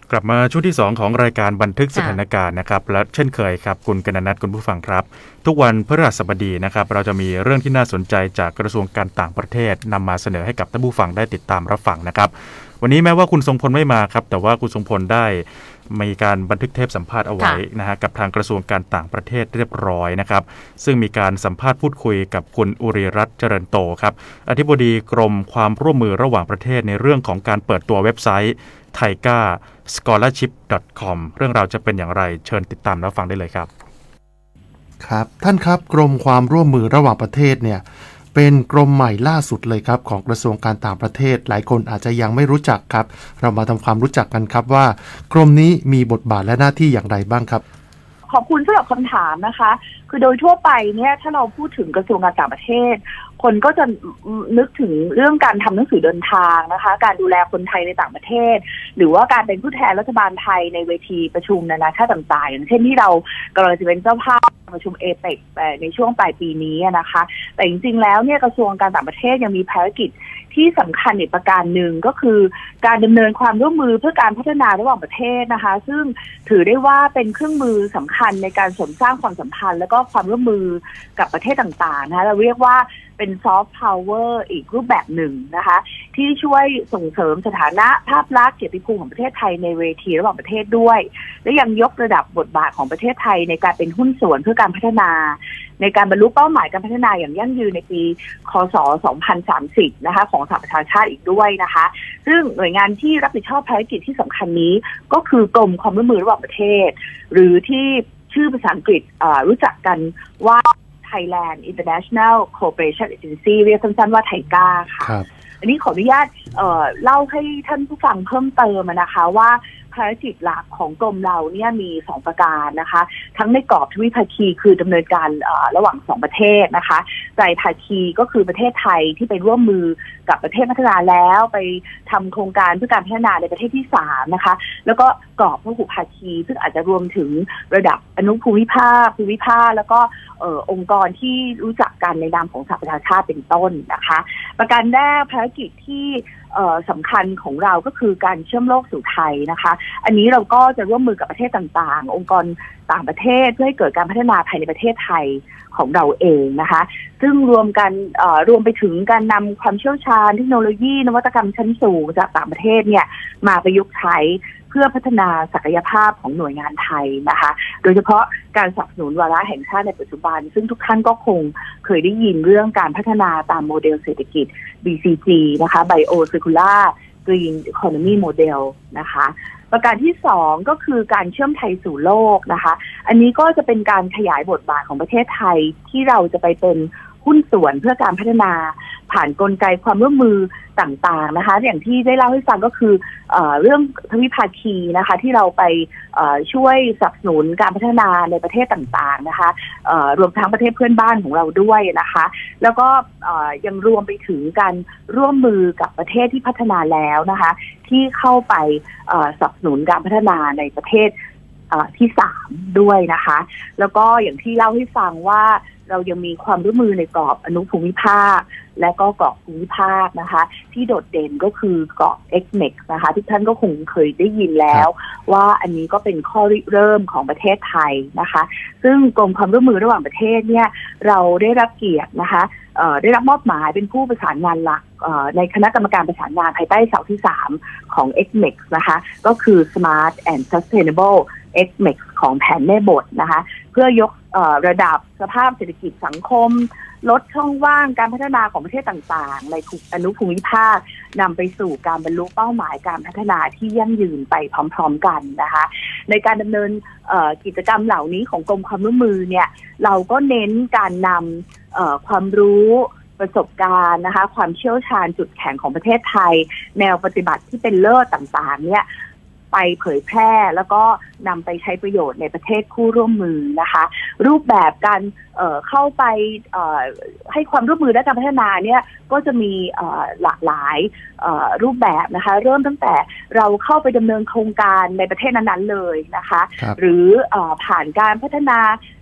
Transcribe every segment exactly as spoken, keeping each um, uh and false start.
กลับมาช่วงที่สองของรายการบันทึกสถานการณ์นะครับและเช่นเคยครับคุณกนนัทคุณผู้ฟังครับทุกวันพฤหัสบดีนะครับเราจะมีเรื่องที่น่าสนใจจากกระทรวงการต่างประเทศนำมาเสนอให้กับท่านผู้ฟังได้ติดตามรับฟังนะครับวันนี้แม้ว่าคุณทรงพลไม่มาครับแต่ว่าคุณทรงพลได้มีการบันทึกเทปสัมภาษณ์เอาไว้นะฮะกับทางกระทรวงการต่างประเทศเรียบร้อยนะครับซึ่งมีการสัมภาษณ์พูดคุยกับคุณอุริรัตน์เจริญโตครับอธิบดีกรมความร่วมมือระหว่างประเทศในเรื่องของการเปิดตัวเว็บไซต์ ไทก้า สกอลาร์ชิพ ดอท คอม เรื่องราวจะเป็นอย่างไรเชิญติดตามรับฟังได้เลยครับครับท่านครับกรมความร่วมมือระหว่างประเทศเนี่ยเป็นกรมใหม่ล่าสุดเลยครับของกระทรวงการต่างประเทศหลายคนอาจจะยังไม่รู้จักครับเรามาทำความรู้จักกันครับว่ากรมนี้มีบทบาทและหน้าที่อย่างไรบ้างครับขอบคุณสำหรับคำถามนะคะคือโดยทั่วไปเนี่ยถ้าเราพูดถึงกระทรวงการต่างประเทศคนก็จะนึกถึงเรื่องการทำหนังสือเดินทางนะคะการดูแลคนไทยในต่างประเทศหรือว่าการเป็นผู้แทนรัฐบาลไทยในเวทีประชุมนานาชาติต่างๆอย่างเช่นที่เรากำลังจะเป็นเจ้าภาพประชุมเอเปกในช่วงปลายปีนี้นะคะแต่จริงๆแล้วเนี่ยกระทรวงการต่างประเทศยังมีภารกิจที่สำคัญอีกประการหนึ่งก็คือการดำเนินความร่วมมือเพื่อการพัฒนาระหว่างประเทศนะคะซึ่งถือได้ว่าเป็นเครื่องมือสำคัญในการเสริมสร้างความสัมพันธ์และก็ความร่วมมือกับประเทศต่างๆนะคะเราเรียกว่าเป็นซอฟต์พาวเวอร์อีกรูปแบบหนึ่งนะคะที่ช่วยส่งเสริมสถานะภาพลักษณ์เกียรติภูมิของประเทศไทยในเวทีระหว่างประเทศด้วยและยังยกระดับบทบาทของประเทศไทยในการเป็นหุ้นส่วนเพื่อการพัฒนาในการบรรลุเป้าหมายการพัฒนาอย่างยั่งยืนในปีค.ศ. สองพันสามสิบนะคะของสหประชาชาติอีกด้วยนะคะซึ่งหน่วยงานที่รับผิดชอบภารกิจที่สำคัญนี้ก็คือกรมความร่วมมือระหว่างประเทศหรือที่ชื่อภาษาอังกฤษรู้จักกันว่า Thailand International Cooperation Agency เรียกสั้นๆว่าไทก้าค่ะอันนี้ขออนุญาตเอ่อเล่าให้ท่านผู้ฟังเพิ่มเติมนะคะว่าภารกิจหลักของกรมเราเนี่ยมีสองประการนะคะทั้งในกรอบทวิภาคีคือดำเนินการระหว่างสองประเทศนะคะไตรภาคีก็คือประเทศไทยที่ไปร่วมมือกับประเทศพัฒนาแล้วไปทำโครงการเพื่อการพัฒนาในประเทศที่สามนะคะแล้วก็กรอบพหุภาคีซึ่งอาจจะรวมถึงระดับอนุภูมิภาคภูมิภาคแล้วก็เอ่อองค์กรที่รู้จักกันในนามของสหประชาชาติเป็นต้นนะคะประการแรกภารกิจที่สำคัญของเราก็คือการเชื่อมโลกสู่ไทยนะคะอันนี้เราก็จะร่วมมือกับประเทศต่างๆองค์กรต่างประเทศเพื่อให้เกิดการพัฒนาภายในประเทศไทยของเราเองนะคะซึ่งรวมกันรวมไปถึงการนำความเชี่ยวชาญเทคโนโลยีนวัตกรรมชั้นสูงจากต่างประเทศเนี่ยมาประยุกต์ใช้เพื่อพัฒนาศักยภาพของหน่วยงานไทยนะคะโดยเฉพาะการสนับสนุนวาระแห่งชาติในปัจจุบันซึ่งทุกท่านก็คงเคยได้ยินเรื่องการพัฒนาตามโมเดลเศรษฐกิจ บี ซี จี นะคะ Bio Circular Green Economy Model นะคะประการที่สองก็คือการเชื่อมไทยสู่โลกนะคะอันนี้ก็จะเป็นการขยายบทบาทของประเทศไทยที่เราจะไปเป็นหุ้นส่วนเพื่อการพัฒนาผ่านกลไกความร่วมมือต่างๆนะคะอย่างที่ได้เล่าให้ฟังก็คือเอ่อเรื่องทวิภาคีนะคะที่เราไปเอ่อช่วยสนับสนุนการพัฒนาในประเทศต่างๆนะคะเอ่อรวมทั้งประเทศเพื่อนบ้านของเราด้วยนะคะแล้วก็เอ่อยังรวมไปถึงการร่วมมือกับประเทศที่พัฒนาแล้วนะคะที่เข้าไปเอ่อสนับสนุนการพัฒนาในประเทศเอ่อที่สามด้วยนะคะแล้วก็อย่างที่เล่าให้ฟังว่าเรายังมีความร่วมมือในกรอบอนุภูมิภาคและก็เกาะภูมิภาคนะคะที่โดดเด่นก็คือเกาะ เอ็กซ์ เม็กซ์ นะคะที่ท่านก็คงเคยได้ยินแล้วว่าอันนี้ก็เป็นข้อริเริ่มของประเทศไทยนะคะซึ่งกรมความร่วมมือระหว่างประเทศเนี่ยเราได้รับเกียรตินะคะได้รับมอบหมายเป็นผู้ประสานงานหลักในคณะกรรมการประสานงานภายใต้เสาที่สามของ เอ็กซ์ เม็กซ์ นะคะก็คือ Smart and Sustainable เอ็กซ์ เม็กซ์ ของแผนแม่บทนะคะเพื่อยกระดับสภาพเศรษฐกิจสังคมลดช่องว่างการพัฒนาของประเทศต่างๆในอนุภูมิภาคนำไปสู่การบรรลุเป้าหมายการพัฒนาที่ยั่งยืนไปพร้อมๆกันนะคะในการดำเนินกิจกรรมเหล่านี้ของกรมความร่วมมือเนี่ยเราก็เน้นการนำความรู้ประสบการณ์นะคะความเชี่ยวชาญจุดแข็งของประเทศไทยแนวปฏิบัติที่เป็นเลิศต่างๆเนี่ยไปเผยแพร่แล้วก็นำไปใช้ประโยชน์ในประเทศคู่ร่วมมือนะคะรูปแบบการเอ่อเข้าไปเอ่อให้ความร่วมมือและการพัฒนาเนี่ยก็จะมีเอ่อหลากหลายเอ่อรูปแบบนะคะเริ่มตั้งแต่เราเข้าไปดำเนินโครงการในประเทศนั้นๆเลยนะคะหรือเอ่อผ่านการพัฒนา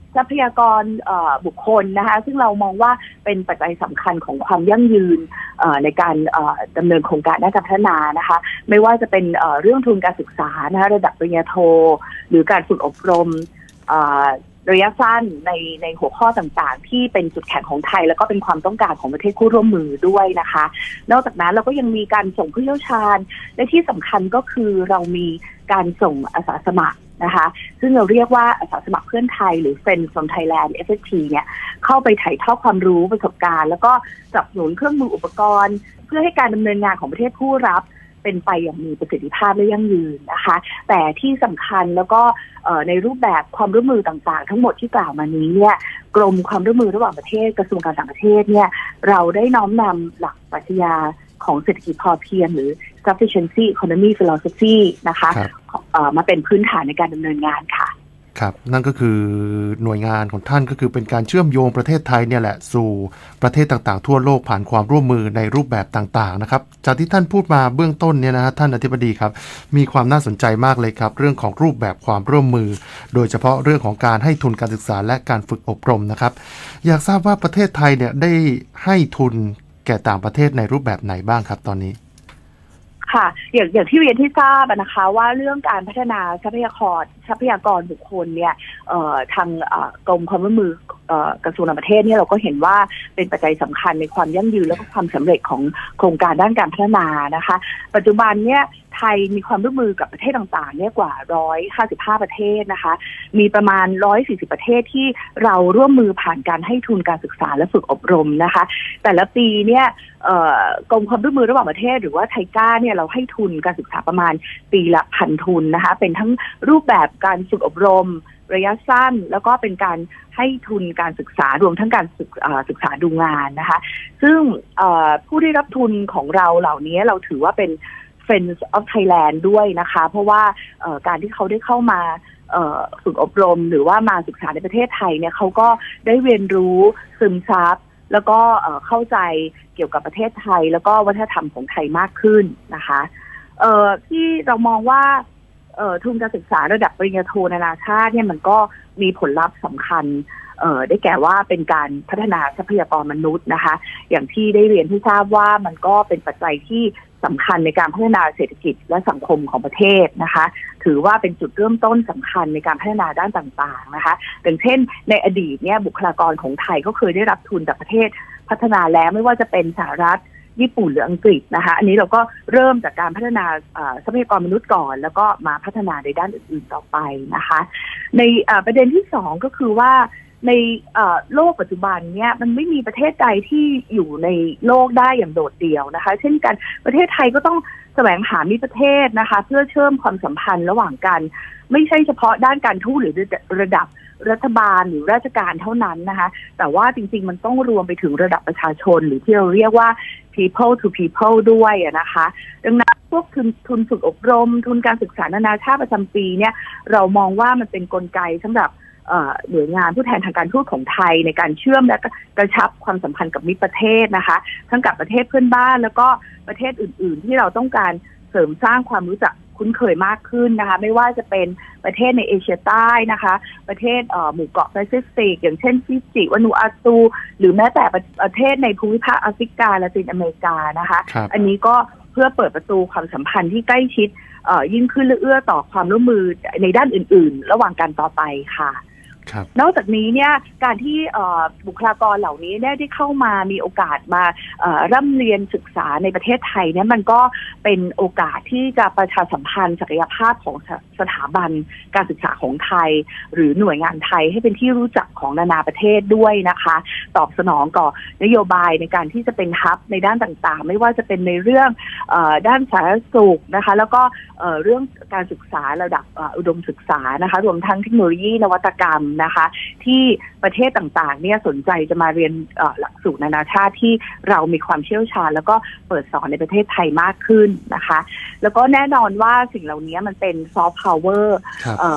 ทรัพยากรบุคคลนะคะซึ่งเรามองว่าเป็นปัจจัยสำคัญของความยั่งยืนในการดำเนินโครงการด้านการพัฒนานะคะไม่ว่าจะเป็นเรื่องทุนการศึกษานะคะระดับปริญญาโทหรือการฝึกอบรมระยะสั้นในในหัวข้อต่างๆที่เป็นจุดแข็งของไทยแล้วก็เป็นความต้องการของประเทศคู่ร่วมมือด้วยนะคะนอกจากนั้นเราก็ยังมีการส่งผู้เชี่ยวชาญและที่สำคัญก็คือเรามีการส่งอาสาสมัครนะคะซึ่งเราเรียกว่าอาสาสมัครเพื่อนไทยหรือ Friends from Thailand เอฟ เอส ที เนี่ยเข้าไปถ่ายทอดความรู้ประสบการณ์แล้วก็สนับสนุนเครื่องมืออุปกรณ์เพื่อให้การดำเนินงานของประเทศผู้รับเป็นไปอย่างมีประสิทธิภาพและยั่งยืนนะคะแต่ที่สำคัญแล้วก็ในรูปแบบความร่วมมือต่างๆทั้งหมดที่กล่าวมานี้เนี่ยกรมความร่วมมือระหว่างประเทศกระทรวงการต่างประเทศเนี่ยเราได้น้อมนำหลักปรัชญาของเศรษฐกิจพอเพียงหรือ sufficiency economy philosophy นะคะมาเป็นพื้นฐานในการดำเนินงานค่ะครับนั่นก็คือหน่วยงานของท่านก็คือเป็นการเชื่อมโยงประเทศไทยเนี่ยแหละสู่ประเทศต่างๆทั่วโลกผ่านความร่วมมือในรูปแบบต่างๆนะครับจากที่ท่านพูดมาเบื้องต้นเนี่ยนะฮะท่านอธิบดีครับมีความน่าสนใจมากเลยครับเรื่องของรูปแบบความร่วมมือโดยเฉพาะเรื่องของการให้ทุนการศึกษาและการฝึกอบรมนะครับอยากทราบว่าประเทศไทยเนี่ยได้ให้ทุนแก่ต่างประเทศในรูปแบบไหนบ้างครับตอนนี้ค่ะอย่างอย่างที่เรียนที่ทราบนะคะว่าเรื่องการพัฒนาทรัพยากรทรัพยากรบุคคลเนี่ยทางกรมความร่วมมือกระทรวงต่างประเทศเนี่ยเราก็เห็นว่าเป็นปัจจัยสำคัญในความยั่งยืนและก็ความสำเร็จของโครงการด้านการพัฒนานะคะปัจจุบันเนี่ยไทยมีความร่วมมือกับประเทศต่างๆเนี่ยกว่าหนึ่งร้อยห้าสิบห้าประเทศนะคะมีประมาณหนึ่งร้อยสี่สิบประเทศที่เราร่วมมือผ่านการให้ทุนการศึกษาและฝึกอบรมนะคะแต่ละปีเนี่ยกรมความร่วมมือระหว่างประเทศหรือว่าไทก้าเนี่ยเราให้ทุนการศึกษาประมาณปีละพันทุนนะคะเป็นทั้งรูปแบบการฝึกอบรมระยะสั้นแล้วก็เป็นการให้ทุนการศึกษารวมทั้งการศึกศึกษาดูงานนะคะซึ่งผู้ได้รับทุนของเราเหล่านี้เราถือว่าเป็น Friends of Thailand ด้วยนะคะเพราะว่าการที่เขาได้เข้ามาฝึกอบรมหรือว่ามาศึกษาในประเทศไทยเนี่ยเขาก็ได้เรียนรู้ซึมซับแล้วก็เข้าใจเกี่ยวกับประเทศไทยแล้วก็วัฒนธรรมของไทยมากขึ้นนะคะที่เรามองว่าทุนการศึกษาระดับปริญญาโทนานาชาติเนี่ยมันก็มีผลลัพธ์สำคัญได้แก่ว่าเป็นการพัฒนาทรัพยากรมนุษย์นะคะอย่างที่ได้เรียนที่ทราบว่ามันก็เป็นปัจจัยที่สำคัญในการพัฒนาเศรษฐกิจและสังคมของประเทศนะคะถือว่าเป็นจุดเริ่มต้นสำคัญในการพัฒนาด้านต่างๆนะคะอย่างเช่นในอดีตเนี่ยบุคลากรของไทยก็เคยได้รับทุนจากประเทศพัฒนาแล้วไม่ว่าจะเป็นสหรัฐญี่ปุ่นหรืออังกฤษนะคะอันนี้เราก็เริ่มจากการพัฒนาทรัพยากรมนุษย์ก่อนแล้วก็มาพัฒนาในด้านอื่นๆต่อไปนะคะในประเด็นที่สองก็คือว่าในโลกปัจจุบันเนี่ยมันไม่มีประเทศใดที่อยู่ในโลกได้อย่างโดดเดี่ยวนะคะเช่นกันประเทศไทยก็ต้องแสวงหามิตรประเทศนะคะเพื่อเชื่อมความสัมพันธ์ระหว่างกันไม่ใช่เฉพาะด้านการทูตหรือระดับรัฐบาลหรือราชการเท่านั้นนะคะแต่ว่าจริงๆมันต้องรวมไปถึงระดับประชาชนหรือที่เราเรียกว่า people to people ด้วยนะคะดังนั้นพวกทุนทุนฝึกอบรมทุนการศึกษานานาชาติประจำปีเนี่ยเรามองว่ามันเป็นกลไกสำหรับหน่วยงานผู้แทนทางการทูตของไทยในการเชื่อมและกระชับความสัมพันธ์กับมิตรประเทศนะคะทั้งกับประเทศเพื่อนบ้านแล้วก็ประเทศอื่นๆที่เราต้องการเสริมสร้างความรู้จักคุ้นเคยมากขึ้นนะคะไม่ว่าจะเป็นประเทศในเอเชียใต้นะคะประเทศหมู่เกาะแปซิฟิกอย่างเช่นฟิจิวานูอาตูหรือแม้แต่ประเทศในภูมิภาคแอฟริกาและละตินอเมริกานะคะอันนี้ก็เพื่อเปิดประตูความสัมพันธ์ที่ใกล้ชิดยิ่งขึ้นเอื้อต่อความร่วมมือในด้านอื่นๆระหว่างกันต่อไปค่ะนอกจากนี้เนี่ยการที่บุคลากรเหล่านี้ได้เข้ามามีโอกาสมาร่ำเรียนศึกษาในประเทศไทยเนี่ยมันก็เป็นโอกาสที่จะประชาสัมพันธ์ศักยภาพของสถาบันการศึกษาของไทยหรือหน่วยงานไทยให้เป็นที่รู้จักของนานาประเทศด้วยนะคะตอบสนองต่อนโยบายในการที่จะเป็นฮับในด้านต่างๆไม่ว่าจะเป็นในเรื่องด้านสาธารณสุขนะคะแล้วก็เรื่องการศึกษาระดับอุดมศึกษานะคะรวมทั้งเทคโนโลยีนวัตกรรมนะคะที่ประเทศต่างๆเนี่ยสนใจจะมาเรียนหลักสูตรนานาชาติที่เรามีความเชี่ยวชาญแล้วก็เปิดสอนในประเทศไทยมากขึ้นนะคะแล้วก็แน่นอนว่าสิ่งเหล่านี้มันเป็นซอฟต์พาวเวอร์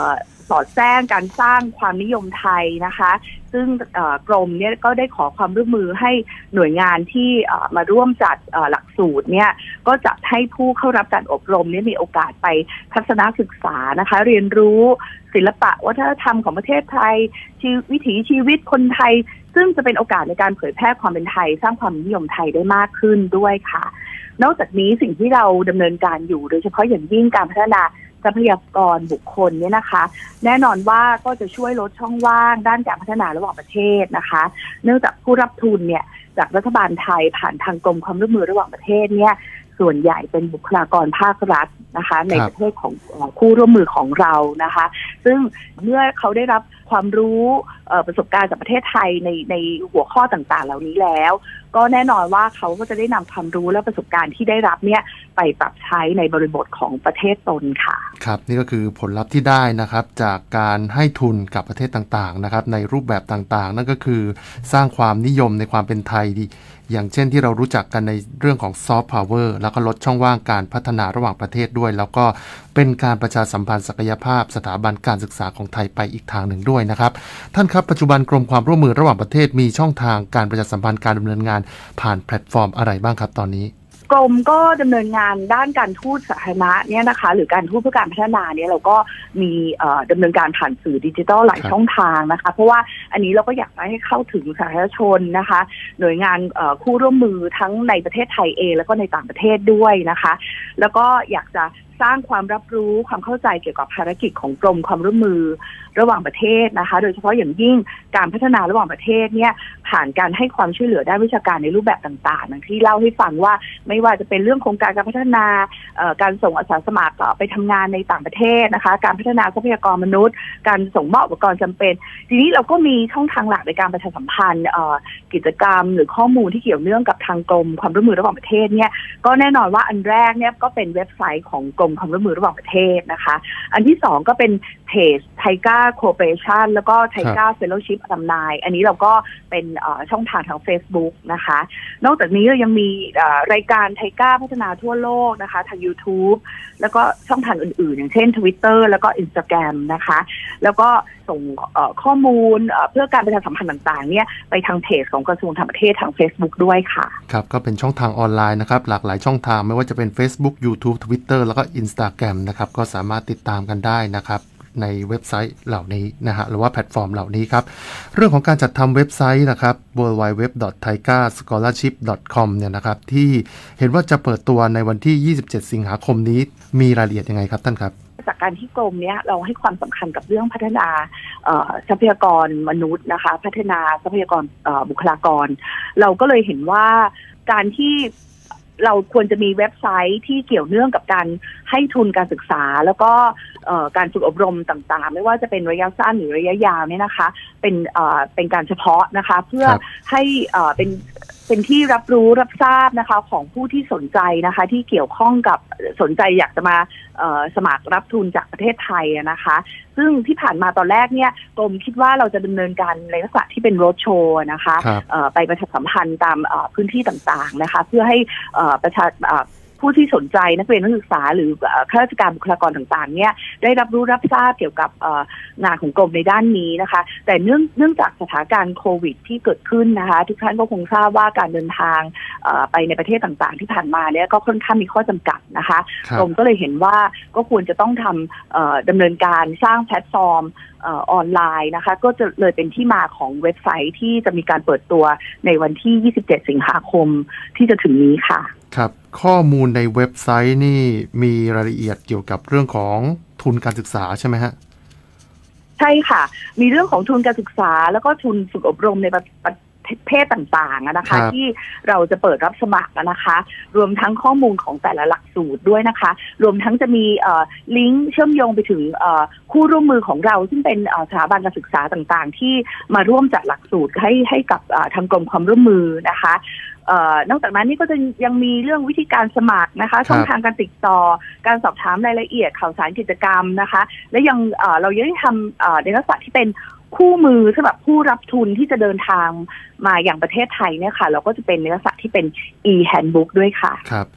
สอดแทรกการสร้างความนิยมไทยนะคะซึ่งกรมเนี่ยก็ได้ขอความร่วมมือให้หน่วยงานที่มาร่วมจัดหลักสูตรเนี่ยก็จะให้ผู้เข้ารับการอบรมเนี่ยมีโอกาสไปทัศนศึกษานะคะเรียนรู้ศิลปะวัฒนธรรมของประเทศไทยวิถีชีวิตคนไทยซึ่งจะเป็นโอกาสในการเผยแพร่ความเป็นไทยสร้างความนิยมไทยได้มากขึ้นด้วยค่ะนอกจากนี้สิ่งที่เราดำเนินการอยู่โดยเฉพาะอย่างยิ่งการพัฒนาทรัพยากรบุคคลเนี่ยนะคะแน่นอนว่าก็จะช่วยลดช่องว่างด้านการพัฒนาระหว่างประเทศนะคะเนื่องจากผู้รับทุนเนี่ยจากรัฐบาลไทยผ่านทางกรมความร่วมมือระหว่างประเทศเนี่ยส่วนใหญ่เป็นบุคลากรภาครัฐนะคะในประเทศของคู่ร่วมมือของเรานะคะซึ่งเมื่อเขาได้รับความรู้ประสบการณ์จากประเทศไทยในในหัวข้อต่างๆเหล่านี้แล้วก็แน่นอนว่าเขาก็จะได้นำความรู้และประสบการณ์ที่ได้รับเนี่ยไปปรับใช้ในบริบทของประเทศตนค่ะครับนี่ก็คือผลลัพธ์ที่ได้นะครับจากการให้ทุนกับประเทศต่างๆนะครับในรูปแบบต่างๆนั่นก็คือสร้างความนิยมในความเป็นไทยดีอย่างเช่นที่เรารู้จักกันในเรื่องของซอฟต์พาวเวอร์แล้วก็ลดช่องว่างการพัฒนาระหว่างประเทศด้วยแล้วก็เป็นการประชาสัมพันธ์ศักยภาพสถาบันการศึกษาของไทยไปอีกทางหนึ่งด้วยนะครับท่านครับปัจจุบันกรมความร่วมมือระหว่างประเทศมีช่องทางการประชาสัมพันธ์การดำเนินงานผ่านแพลตฟอร์มอะไรบ้างครับตอนนี้กรมก็ดำเนินงานด้านการทูตสาธารณะเนี่ยนะคะหรือการทูตเพื่อการพัฒนาเนี่ยเราก็มีดำเนินการผ่านสื่อดิจิทัลหลายช่องทางนะคะเพราะว่าอันนี้เราก็อยากให้เข้าถึงสาธารณชนนะคะหน่วยงานคู่ร่วมมือทั้งในประเทศไทยเองแล้วก็ในต่างประเทศด้วยนะคะแล้วก็อยากจะสร้างความรับรู้ความเข้าใจเกี่ยวกับภารกิจของกรมความร่วมมือระหว่างประเทศนะคะโดยเฉพาะอย่างยิ่งการพัฒนาระหว่างประเทศเนี่ยผ่านการให้ความช่วยเหลือด้านวิชาการในรูปแบบต่างๆอย่างที่เล่าให้ฟังว่าไม่ว่าจะเป็นเรื่องโครงการการพัฒนาการส่งอาสาสมัครไปทำงานในต่างประเทศนะคะการพัฒนาทรัพยากรมนุษย์การส่งมอบอุปกรณ์จำเป็นทีนี้เราก็มีช่องทางหลักในการประชาสัมพันธ์กิจกรรมหรือข้อมูลที่เกี่ยวเนื่องกับทางกรมความร่วมมือระหว่างประเทศเนี่ยก็แน่นอนว่าอันแรกเนี่ยก็เป็นเว็บไซต์ของกรมความร่วมมือระหว่างประเทศนะคะอันที่สองก็เป็นเพจไทก้าโคเปอเรชั่นแล้วก็ไทก้าเฟลโลชิพอัลลัมไนอันนี้เราก็เป็นช่องทางทาง Facebook นะคะนอกจากนี้เรายังมีรายการไทก้าพัฒนาทั่วโลกนะคะทาง YouTube แล้วก็ช่องทางอื่นๆอย่างเช่น Twitter แล้วก็ Instagram นะคะแล้วก็ส่งข้อมูลเพื่อการประชาสัมพันธ์ต่างๆเนี่ยไปทางเพจของกระทรวงต่างประเทศทาง Facebook ด้วยค่ะครับก็เป็นช่องทางออนไลน์นะครับหลากหลายช่องทางไม่ว่าจะเป็น Facebook YouTube Twitter แล้วก็ Instagram นะครับก็สามารถติดตามกันได้นะครับในเว็บไซต์เหล่านี้นะฮะหรือว่าแพลตฟอร์มเหล่านี้ครับเรื่องของการจัดทำเว็บไซต์นะครับ ดับเบิลยู ดับเบิลยู ดับเบิลยู ดอท ไทก้า สกอลาร์ชิพ ดอท คอม เนี่ยนะครับที่เห็นว่าจะเปิดตัวในวันที่ยี่สิบเจ็ดสิงหาคมนี้มีรายละเอียดยังไงครับท่านครับจากการที่กรมเนี้ยเราให้ความสำคัญกับเรื่องพัฒนาทรัพยากรมนุษย์นะคะพัฒนาทรัพยากรบุคลากรเราก็เลยเห็นว่าการที่เราควรจะมีเว็บไซต์ที่เกี่ยวเนื่องกับการให้ทุนการศึกษาแล้วก็การฝึกอบรมต่างๆไม่ว่าจะเป็นระยะสั้นหรือระยะยาวเนี่ยนะคะเป็นเป็นการเฉพาะนะคะเพื่อให้เป็นเป็นที่รับรู้รับทราบนะคะของผู้ที่สนใจนะคะที่เกี่ยวข้องกับสนใจอยากจะมาสมัครรับทุนจากประเทศไทยนะคะซึ่งที่ผ่านมาตอนแรกเนี่ยกรมคิดว่าเราจะดำเนินการในลักษณะที่เป็นโรดโชว์นะคะไปประชาสัมพันธ์ตามพื้นที่ต่างๆนะคะเพื่อให้ประชาผู้ที่สนใจนักเรียนนักศึกษาหรือข้าราชการบุคลากรต่างๆเนี่ยได้รับรู้รับทราบเกี่ยวกับงานของกรมในด้านนี้นะคะแต่เนื่องเนื่องจากสถานการณ์โควิดที่เกิดขึ้นนะคะทุกท่านก็คงทราบว่าการเดินทางไปในประเทศต่างๆที่ผ่านมาเนี่ยก็ค่อนข้างมีข้อจำกัดนะคะกรมก็เลยเห็นว่าก็ควรจะต้องทำดำเนินการสร้างแพลตฟอร์มออนไลน์นะคะก็จะเลยเป็นที่มาของเว็บไซต์ที่จะมีการเปิดตัวในวันที่ยี่สิบเจ็ดสิงหาคมที่จะถึงนี้ค่ะครับข้อมูลในเว็บไซต์นี่มีรายละเอียดเกี่ยวกับเรื่องของทุนการศึกษาใช่ไหมฮะใช่ค่ะมีเรื่องของทุนการศึกษาแล้วก็ทุนฝึกอบรมในประเภทต่างๆนะคะที่เราจะเปิดรับสมัครนะคะรวมทั้งข้อมูลของแต่ละหลักสูตรด้วยนะคะรวมทั้งจะมีลิงก์เชื่อมโยงไปถึงคู่ร่วมมือของเราซึ่งเป็นสถาบันการศึกษาต่างๆที่มาร่วมจัดหลักสูตรให้ให้กับทางกรมความร่วมมือนะคะนอกจากนั้นนี่ก็จะยังมีเรื่องวิธีการสมัครนะคะช่องทางการติดต่อการสอบถามรายละเอียดข่าวสารกิจกรรมนะคะและยังเรายังได้ทำในลักษณะที่เป็นคู่มือสำหรับผู้รับทุนที่จะเดินทางมาอย่างประเทศไทยเนี่ยค่ะเราก็จะเป็นในลักษณะที่เป็น e-handbook ด้วยค่ะครับ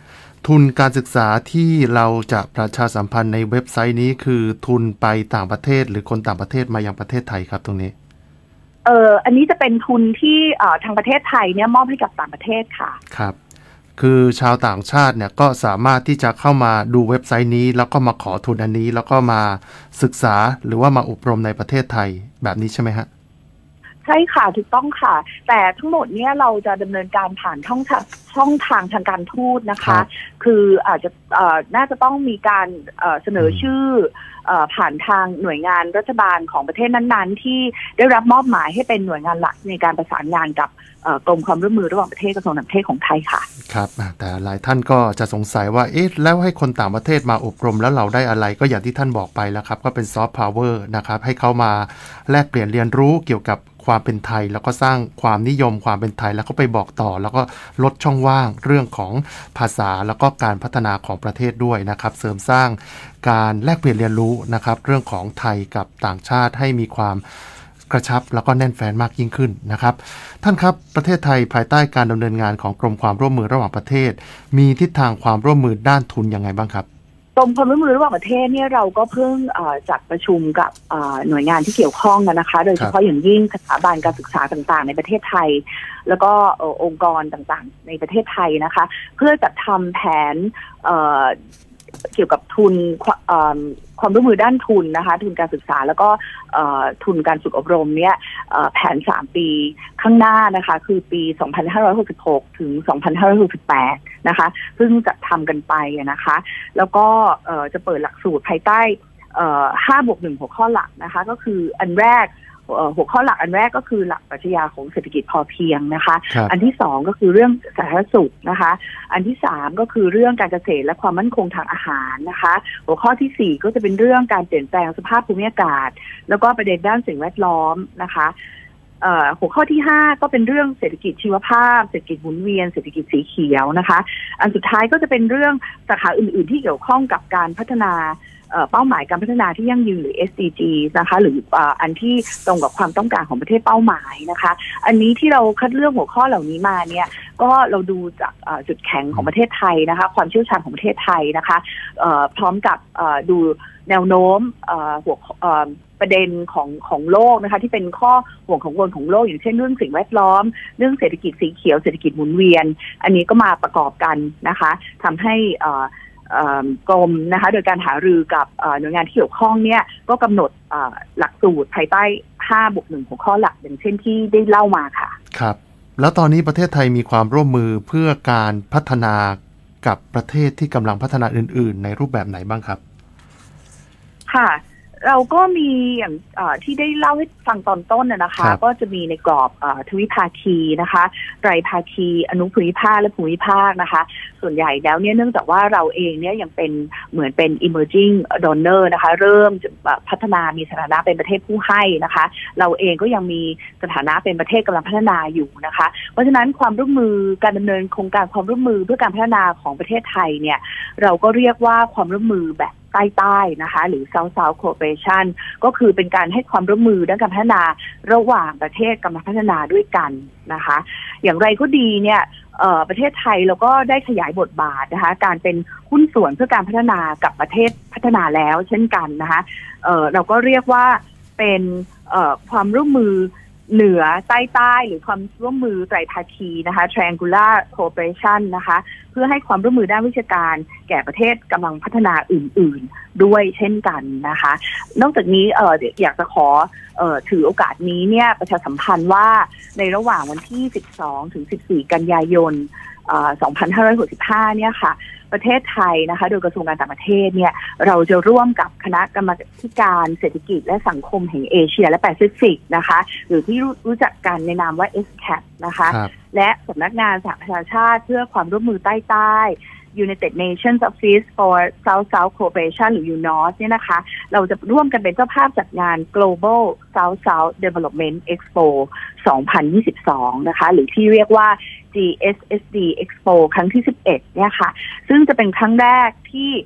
ทุนการศึกษาที่เราจะประชาสัมพันธ์ในเว็บไซต์นี้คือทุนไปต่างประเทศหรือคนต่างประเทศมายังประเทศไทยครับตรงนี้เอออันนี้จะเป็นทุนที่เอ่อทางประเทศไทยเนี่ยมอบให้กับต่างประเทศค่ะครับคือชาวต่างชาติเนี่ยก็สามารถที่จะเข้ามาดูเว็บไซต์นี้แล้วก็มาขอทุนอันนี้แล้วก็มาศึกษาหรือว่ามาอบรมในประเทศไทยแบบนี้ใช่ไหมฮะใช่ค่ะถูกต้องค่ะแต่ทั้งหมดเนี่ยเราจะดำเนินการผ่านช่องทางช่องทางทางการทูตนะคะคืออาจจะน่าจะต้องมีการเสนอชื่อผ่านทางหน่วยงานรัฐบาลของประเทศนั้นๆที่ได้รับมอบหมายให้เป็นหน่วยงานหลักในการประสานงานกับกรมความร่วมมือระหว่างประเทศกระทรวงต่างประเทศของไทยค่ะครับแต่หลายท่านก็จะสงสัยว่าเอ๊ะแล้วให้คนต่างประเทศมาอบรมแล้วเราได้อะไรก็อย่างที่ท่านบอกไปแล้วครับก็เป็นซอฟต์พาวเวอร์นะครับให้เขามาแลกเปลี่ยนเรียนรู้เกี่ยวกับความเป็นไทยแล้วก็สร้างความนิยมความเป็นไทยแล้วก็ไปบอกต่อแล้วก็ลดช่องว่างเรื่องของภาษาแล้วก็การพัฒนาของประเทศด้วยนะครับเสริมสร้างการแลกเปลี่ยนเรียนรู้นะครับเรื่องของไทยกับต่างชาติให้มีความกระชับแล้วก็แน่นแฟ้นมากยิ่งขึ้นนะครับท่านครับประเทศไทยภายใต้การดำเนินงานของกรมความร่วมมือระหว่างประเทศมีทิศทางความร่วมมือด้านทุนยังไงบ้างครับกรมความร่วมมือระหว่างประเทศเนี่ยเราก็เพิ่งจัดประชุมกับหน่วยงานที่เกี่ยวข้องกันนะคะโดยเฉพาะอย่างยิ่งสถาบันการศึกษาต่างๆในประเทศไทยแล้วก็องค์กรต่างๆในประเทศไทยนะคะเพื่อจัดทำแผนเกี่ยวกับทุนความร่วมมือด้านทุนนะคะทุนการศึกษาแล้วก็ทุนการฝึกอบรมเนี่ยแผนสามปีข้างหน้านะคะคือปีสองพันห้าร้อยหกสิบหกถึงสองพันห้าร้อยหกสิบแปดนะคะซึ่งจะทำกันไปนะคะแล้วก็จะเปิดหลักสูตรภายใต้ห้าบวกหนึ่งหัวข้อหลักนะคะก็คืออันแรกหัวข้อหลักอันแรกก็คือหลักปรัชญาของเศรษฐกิจพอเพียงนะคะอันที่สองก็คือเรื่องสาธารณสุขนะคะอันที่สามก็คือเรื่องการเกษตรและความมั่นคงทางอาหารนะคะหัวข้อที่สี่ก็จะเป็นเรื่องการเปลี่ยนแปลงสภาพภูมิอากาศแล้วก็ประเด็นด้านสิ่งแวดล้อมนะคะหัวข้อที่ห้าก็เป็นเรื่องเศรษฐกิจชีวภาพเศรษฐกิจหมุนเวียนเศรษฐกิจสีเขียวนะคะอันสุดท้ายก็จะเป็นเรื่องสาขาอื่นๆที่เกี่ยวข้องกับการพัฒนาเป้าหมายการพัฒนาที่ยั่งยืนหรือ เอส ดี จี นะคะหรืออันที่ตรงกับความต้องการของประเทศเป้าหมายนะคะอันนี้ที่เราคัดเลือกหัวข้อเหล่านี้มาเนี่ยก็เราดูจากจุดแข็งของประเทศไทยนะคะความเชี่ยวชาญของประเทศไทยนะคะพร้อมกับดูแนวโน้มหัวประเด็นของของโลกนะคะที่เป็นข้อห่วงของวนของโลกอย่างเช่นเรื่องสิ่งแวดล้อมเรื่องเศรษฐกิจสีเขียวเศรษฐกิจหมุนเวียนอันนี้ก็มาประกอบกันนะคะทำให้กรมนะคะโดยการหารือกับหน่วยงานที่เกี่ยวข้องเนี่ยก็กำหนดหลักสูตรภายใต้ห้าบวกหนึ่งหัวข้อหลักอย่างเช่นที่ได้เล่ามาค่ะครับแล้วตอนนี้ประเทศไทยมีความร่วมมือเพื่อการพัฒนากับประเทศที่กำลังพัฒนาอื่นๆในรูปแบบไหนบ้างครับค่ะเราก็มีอย่างที่ได้เล่าให้ฟังตอนต้นนะคะก็จะมีในกรอบทวิภาคีนะคะไตรภาคีอนุภูมิภาคและภูมิภาคนะคะส่วนใหญ่แล้วเนี่ยเนื่องจากว่าเราเองเนี่ยยังเป็นเหมือนเป็น emerging donor นะคะเริ่มพัฒนามีสถานะเป็นประเทศผู้ให้นะคะเราเองก็ยังมีสถานะเป็นประเทศกำลังพัฒนาอยู่นะคะเพราะฉะนั้นความร่วมมือการดำเนินโครงการความร่วมมือเพื่อการพัฒนาของประเทศไทยเนี่ยเราก็เรียกว่าความร่วมมือแบบใต้ๆนะคะหรือ South South Cooperation ก็คือเป็นการให้ความร่วมมือด้านการพัฒนาระหว่างประเทศกำลังพัฒนาด้วยกันนะคะอย่างไรก็ดีเนี่ยประเทศไทยเราก็ได้ขยายบทบาทนะคะการเป็นหุ้นส่วนเพื่อการพัฒนากับประเทศพัฒนาแล้วเช่นกันนะคะ เ, เราก็เรียกว่าเป็นความร่วมมือเหนือใต้ใต้หรือความร่วมมือไตรภาคีนะคะ Triangular Cooperation นะคะเพื่อให้ความร่วมมือด้านวิชาการแก่ประเทศกำลังพัฒนาอื่นๆด้วยเช่นกันนะคะนอกจากนี้เอออยากจะขอเอ่อถือโอกาสนี้เนี่ยประชาสัมพันธ์ว่าในระหว่างวันที่สิบสองถึงสิบสี่กันยายนสองพันห้าร้อยหกสิบห้าเนี่ยค่ะประเทศไทยนะคะโดยกระทรวงการต่างประเทศเนี่ยเราจะร่วมกับคณะกรรมาธิการเศรษฐกิจและสังคมแห่งเอเชียและแปซิฟิกนะคะหรือที่รู้จักกันในนามว่า เอส แคป นะคะและสำนักงานสหประชาชาติเพื่อความร่วมมือใต้ๆ United Nations Office for South South Cooperation หรือ ยู เอ็น โอ เอ เอส เนี่ยนะคะเราจะร่วมกันเป็นเจ้าภาพจัดงาน Global South South Development Expo สองพันยี่สิบสองนะคะหรือที่เรียกว่า จี เอส เอส ดี Expo ครั้งที่สิบเอ็ดเนี่ยค่ะซึ่งจะเป็นครั้งแรกที่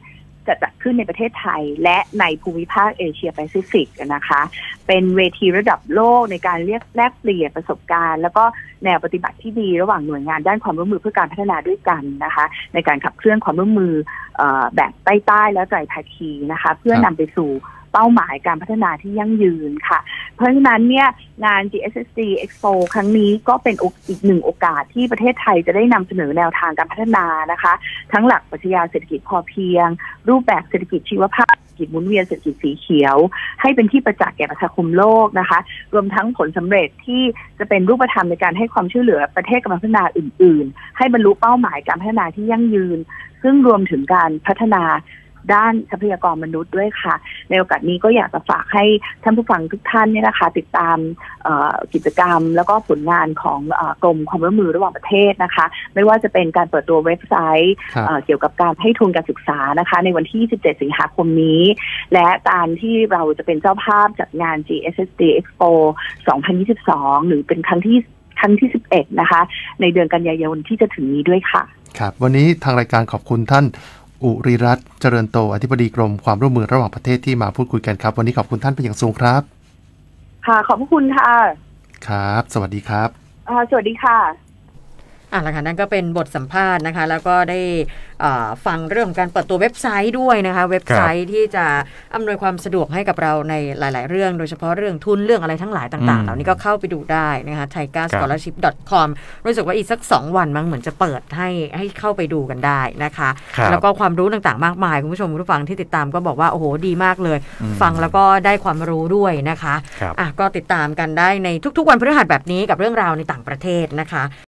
จะจัดขึ้นในประเทศไทยและในภูมิภาคเอเชียแปซิฟิกนะคะเป็นเวทีระดับโลกในการเรียกแลกเปลี่ยนประสบการณ์แล้วก็แนวปฏิบัติที่ดีระหว่างหน่วยงานด้านความร่วมมือเพื่อการพัฒนาด้วยกันนะคะในการขับเคลื่อนความร่วมมือแบบใต้ๆและไตรภาคีนะคะเพื่อนำไปสู่เป้าหมายการพัฒนาที่ยั่งยืนค่ะเพราะฉะนั้นเนี่ยงาน จี เอส เอส ดี Expo ครั้งนี้ก็เป็นอีกหนึ่งโอกาสที่ประเทศไทยจะได้นำเสนอแนวทางการพัฒนานะคะทั้งหลักปรัชญาเศรษฐกิจพอเพียงรูปแบบเศรษฐกิจชีวภาพเศรษฐกิจหมุนเวียนเศรษฐกิจสีเขียวให้เป็นที่ประจักษ์แก่ประชาคมโลกนะคะรวมทั้งผลสำเร็จที่จะเป็นรูปธรรมในการให้ความช่วยเหลือประเทศกำลังพัฒนาอื่นๆให้บรรลุเป้าหมายการพัฒนาที่ยั่งยืนซึ่งรวมถึงการพัฒนาด้านทรัพยากรมนุษย์ด้วยค่ะในโอกาสนี้ก็อยากจะฝากให้ท่านผู้ฟังทุกท่านเนี่ยนะคะติดตามกิจกรรมแล้วก็ผลงานของกรมความร่วมมือระหว่างประเทศนะคะไม่ว่าจะเป็นการเปิดตัวเว็บไซต์เกี่ยวกับการให้ทุนการศึกษานะคะในวันที่สิบเจ็ดสิงหาคมนี้และการที่เราจะเป็นเจ้าภาพจัดงาน จี เอส เอส ดี Expo สองพันยี่สิบสองหรือเป็นครั้งที่ครั้งที่สิบเอ็ดนะคะในเดือนกันยายนที่จะถึงนี้ด้วยค่ะครับวันนี้ทางรายการขอบคุณท่านอุริรัตน์เจริญโตอธิบดีกรมความร่วมมือระหว่างประเทศที่มาพูดคุยกันครับวันนี้ขอบคุณท่านเป็นอย่างสูงครับค่ะขอบคุณค่ะครับสวัสดีครับสวัสดีค่ะอ่ะแล้วค่ะนั่นก็เป็นบทสัมภาษณ์นะคะแล้วก็ได้ฟังเรื่องของการเปิดตัวเว็บไซต์ด้วยนะคะเว็บไซต์ที่จะอำนวยความสะดวกให้กับเราในหลายๆเรื่องโดยเฉพาะเรื่องทุนเรื่องอะไรทั้งหลายต่างๆเหล่านี้ก็เข้าไปดูได้นะคะ ไทก้า สกอลาร์ชิพ ดอท คอม รู้สึกว่าอีกสักสองวันมั้งเหมือนจะเปิดให้ให้เข้าไปดูกันได้นะคะแล้วก็ความรู้ต่างๆมากมายคุณผู้ชมคุณผู้ฟังที่ติดตามก็บอกว่าโอ้โหดีมากเลยฟังแล้วก็ได้ความรู้ด้วยนะคะอ่ะก็ติดตามกันได้ในทุกๆวันพฤหัสแบบนี้กับเรื่องราวในต่างประเทศนะคะ